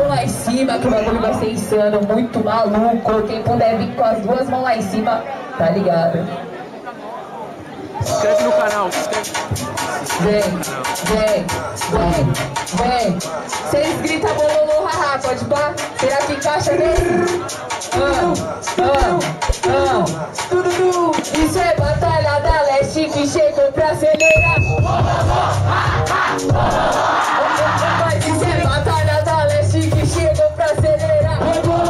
mão lá em cima, que o bagulho vai ser insano, muito maluco. Quem puder vir com as duas mãos lá em cima, tá ligado? Se inscreve no canal, se inscreve. Vem. Vocês gritam bololô, haha, pode pá? Será que encaixa nele? Isso é Batalha da Leste que chegou pra acelerar. Mas isso é Batalha da Leste que chegou pra acelerar.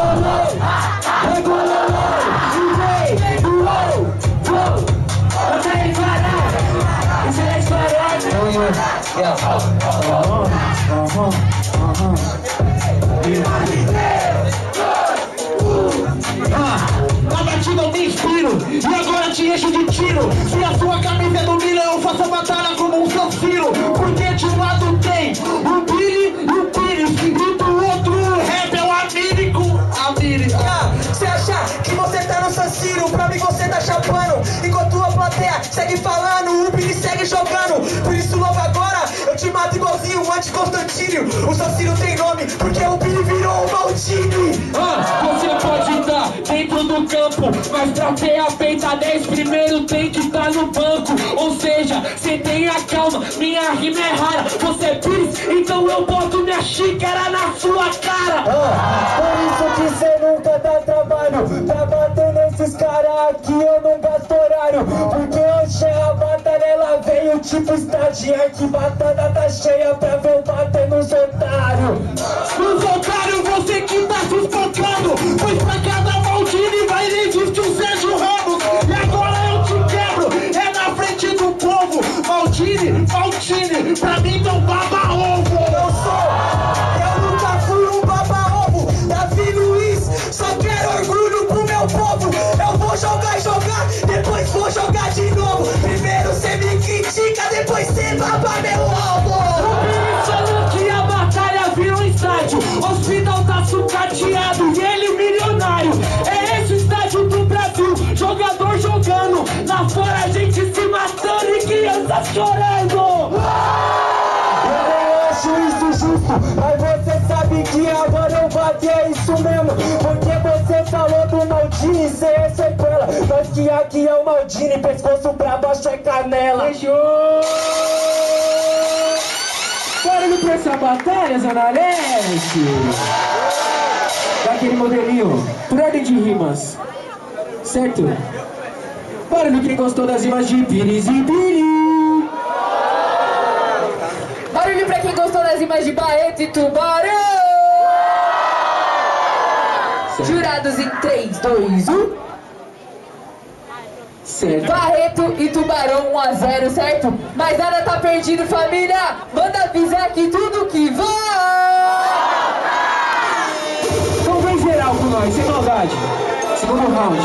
Na batida eu me inspiro e agora te encho de tiro. Se a sua camisa é do milhão, eu faço a batalha como um San Siro. Porque de um lado tem o Billy e o Pires, e do outro o rap é o Amiri com Amiri. Você acha que você tá no San Siro, pra mim você tá chapando. Enquanto a plateia segue falando, o Billy segue jogando. Por isso logo agora eu te mato igualzinho o anti-Constantínio. O San Siro tem nome porque o Billy virou o Maldini. Você pode estar dentro do campo, mas pra ter a peita 10 primeiro tem que estar no banco. Ou seja, cê tenha calma, minha rima é rara. Você é Pires, então eu boto minha xícara na sua cara. Por isso que cê nunca dá trabalho pra bater nesses caras aqui, eu não gasto horário. Porque hoje a batalha ela veio tipo estadia, arquibancada tá cheia pra ver eu bater nos otários. Nos otários você que tá sufocando, pois pra cada Maldini vai existe um Sérgio Ramos. E agora eu te quebro, é na frente do povo. Maldini, pra mim não baba ovo. Eu nunca fui um baba-ovo, Davi Luiz, só quero orgulho pro meu povo. Eu vou jogar, depois vou jogar de novo. Primeiro cê me critica, depois cê baba meu ovo. Falou que a batalha virou estádio, o hospital tá sucateado e ele milionário. É esse o estádio do Brasil, jogador jogando, lá fora a gente se matando e crianças chorando. Eu acho isso justo, mas você sabe que agora eu bati, é isso mesmo. Porque você falou do Maldini, cê é sequela. Mas que aqui é o Maldini, pescoço pra baixo é canela. Fechou! Barulho pra essa batalha, Zona Leste! Daquele modelinho, por ordem de rimas, certo? Barulho quem gostou das rimas de Pires e Billy! Barulho pra quem gostou das rimas de Barreto e Tubarão! Jurados em 3, 2, 1. Certo. Barreto e Tubarão 1 a 0, certo? Mas nada tá perdido, família! Manda avisar que tudo que vai! Então vem geral com nós, sem maldade. Segundo round.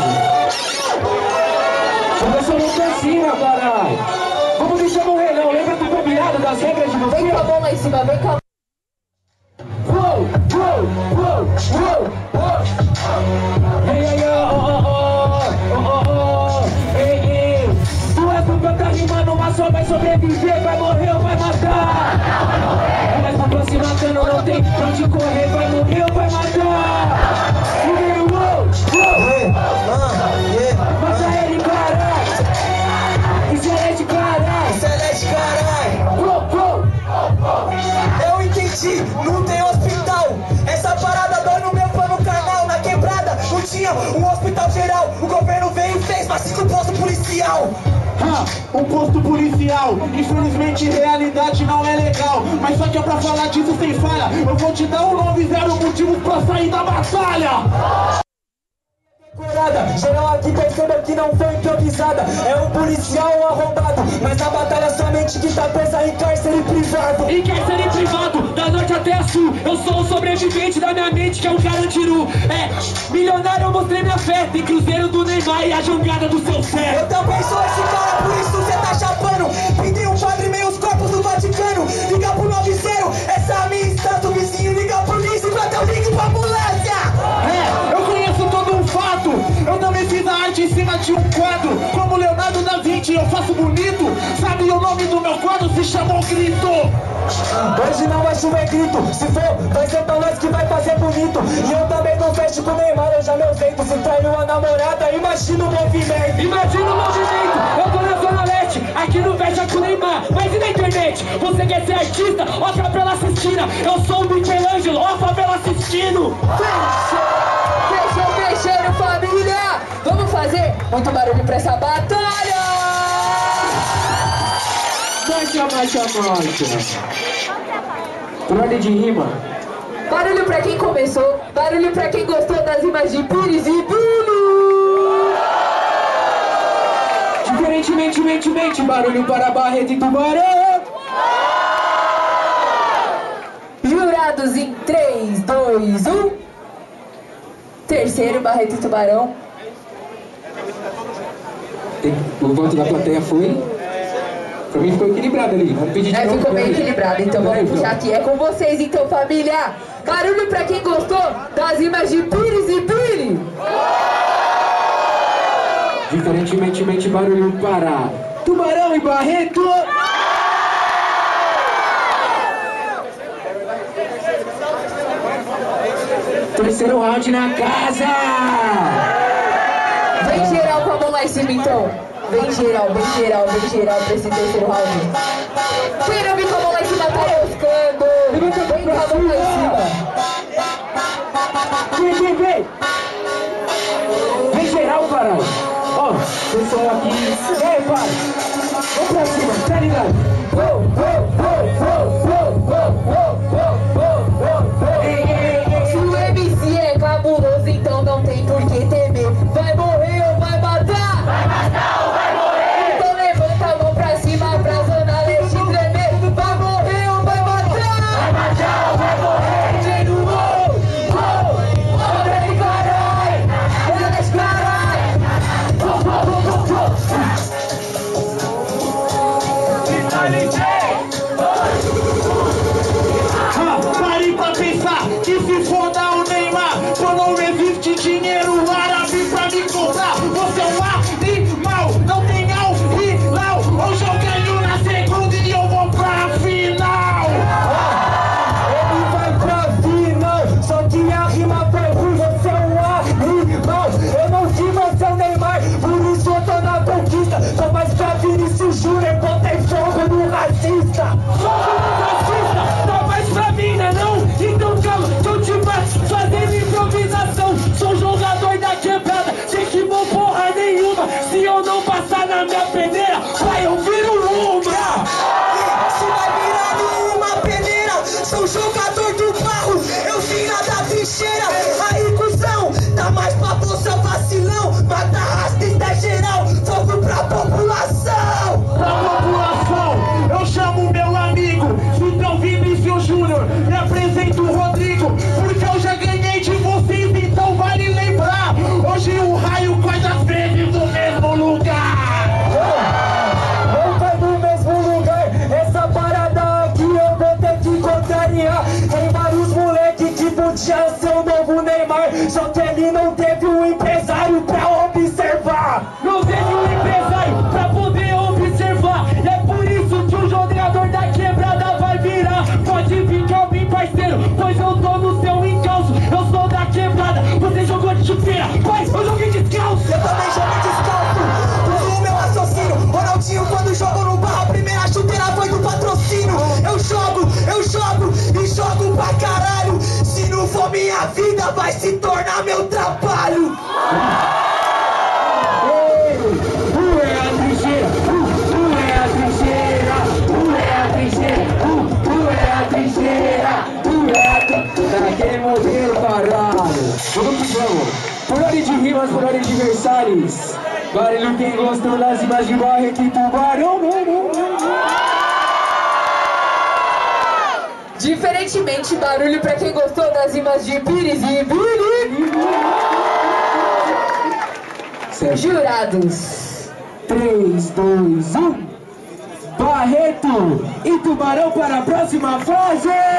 Começou no cancinho, caralho. Vamos deixar morrer não, lembra do combinado das regras de você? Vem com a mão lá em cima, vem com a mão. Tu é com tanta rimando, mas só vai sobreviver, vai morrer ou vai matar. Mas pra você matando não tem pra onde correr, vai morrer ou vai matar. Mata ele, caralho. E Celeste, caralho. Celeste, caralho. Eu entendi, não tem hospital. Essa parada dói no meu plano carnal. Na quebrada não tinha um hospital geral. O governo veio e fez, mas 5 postos policial. Um posto policial, infelizmente realidade não é legal. Mas só que é pra falar disso sem falha. Eu vou te dar um 9-0 motivos pra sair da batalha. Geral aqui perceba que não foi improvisada. É um policial arrombado, mas na batalha somente que tá presa em cárcere privado. Em cárcere privado, da norte até a sul. Eu sou o sobrevivente da minha mente, que é um Carandiru. Milionário eu mostrei minha fé. Tem cruzeiro do Neymar e a jangada do seu Sé. Eu também sou esse cara, por isso cê tá chapando. Pintei um padre meio os corpos do Vaticano. Liga pro 90, essa é a minha instância. O vizinho liga a polícia enquanto eu ligo pra ambulância. Eu conheço todo um fato. Eu também fiz a arte em cima de um quadro. Como Leonardo da Vinci, eu faço bonito. Sabe o nome do meu quadro? Se chamou Grito. Hoje não é chuva, é grito. Se for, vai ser pra nós que vai fazer jeito. E eu também não fecho com o Neymar, eu já me ausento. Se traiu a namorada, imagina o movimento. Imagina o movimento, eu tô na Zona Leste. Aqui não fecha com o Neymar, mas e na internet? Você quer ser artista? Ó a favela assistindo. Eu sou o Michelangelo, ó a favela assistindo. Fechou, família! Vamos fazer muito barulho pra essa batalha! Marcha. Por ordem de rima. Barulho pra quem começou, barulho pra quem gostou das rimas de Pires e Billy! Diferentemente, barulho para Barreto e Tubarão. Jurados em 3, 2, 1. Terceiro, Barreto e Tubarão. O voto da plateia foi... Pra mim ficou equilibrado ali. Vamos pedir de novo. Ficou bem equilibrado, então vamos puxar aqui. É com vocês então, família. Barulho pra quem gostou das rimas de Pires e Billy. Diferentemente, barulho para Tubarão e Barreto. Terceiro round na casa. Vem geral com a mão lá em cima então. Vem geral pra esse terceiro round. Quem não vem com a mão lá em cima tá moscando. Vem com a mão lá em cima. Vem geral, caralho. Ó, pessoal aqui. Ei, pai. Vamos pra cima, tá ligado? Se o MC é cabuloso, então não tem por que temer. Vai morrer ou vai matar? Vai matar ou vai morrer? Então levanta a mão pra cima pra Zona Leste tremer. Vai morrer ou vai matar? Vai matar ou vai morrer? DJ do Zona Leste, carai! Zona Leste, carai! Pare pra pensar que se foda o Neymar, quando não existe dinheiro árabe pra me comprar. Você é um animal, não tem alfilau. Hoje eu ganho na segunda e eu vou pra final. Ele vai pra final, só que a rima foi ruim. Você é um animal, eu não vi você é o Neymar, por isso eu tô na conquista. Só mais pra Vinícius Júnior, botei fogo no racista. Tá mais pra mim, né não? Então calma, que eu te faço fazendo improvisação. Sou jogador da quebrada, sei que vou porra nenhuma. Se eu não passar na minha peneira, vai eu viro uma. Se vai virar numa peneira, sou jogador do barro, eu vim lá da trincheira. Aí, cuzão, tá mais pra bolsa vacilão. Mata racista geral, fogo pra população. Pra população, eu chamo meu amigo, então Vinícius Júnior, me apresento o Rodrigo, porque eu já ganhei de vocês, então vale lembrar. Hoje o raio faz as vezes no mesmo lugar. Não vai no mesmo lugar, essa parada aqui eu vou ter que contrariar. Tem vários moleques que podiam ser o novo Neymar, só que ele não teve um empresário pra observar. Não teve um empresário pra poder observar. E é por isso que o jogador da quebrada vai virar. Pode vir que eu vim, parceiro, pois eu tô no seu encalço. Eu sou da quebrada, você jogou de chuteira, mas eu joguei descalço. Eu também joguei descalço, tudo o meu raciocínio. Ronaldinho quando jogou no barro, a primeira chuteira foi do patrocínio. Eu jogo e jogo pra caralho. Se não for minha vida, vai se tornar meu trabalho. Daquele modelo, caralho. Vamos. Por ordem de rimas, por ordem de versários. Barulho quem gostou das rimas de Barreto e Tubarão. Diferentemente, barulho pra quem gostou das rimas de Pires e Billy. Jurados. 3, 2, 1. Barreto e Tubarão para a próxima fase.